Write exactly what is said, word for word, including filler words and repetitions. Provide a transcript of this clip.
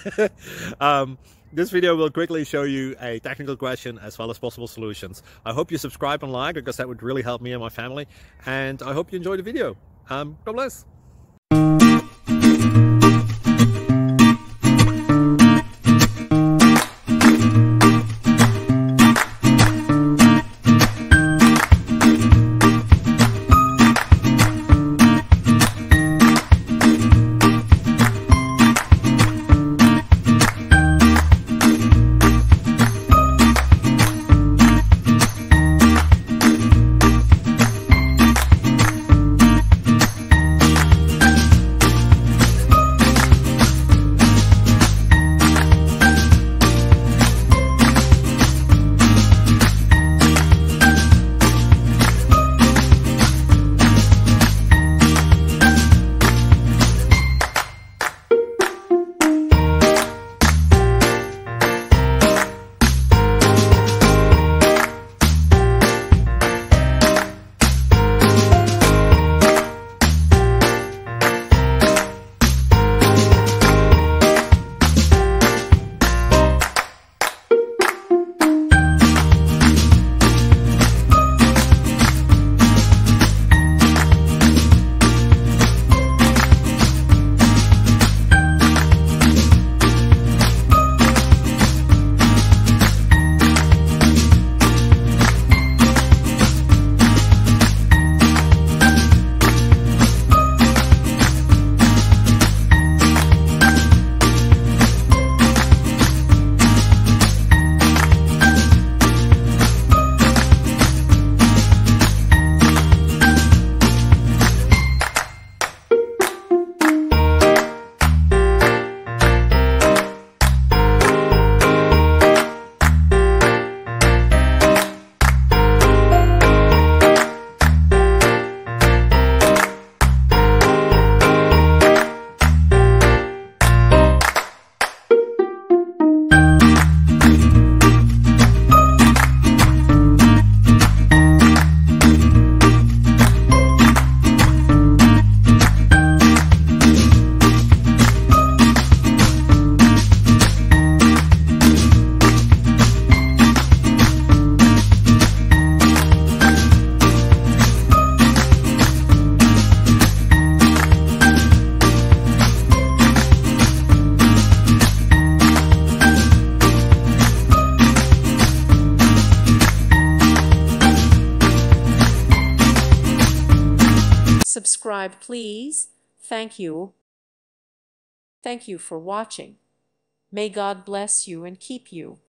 um, this video will quickly show you a technical question as well as possible solutions. I hope you subscribe and like, because that would really help me and my family. And I hope you enjoy the video. Um, God bless. Subscribe, please. Thank you. Thank you for watching. May God bless you and keep you.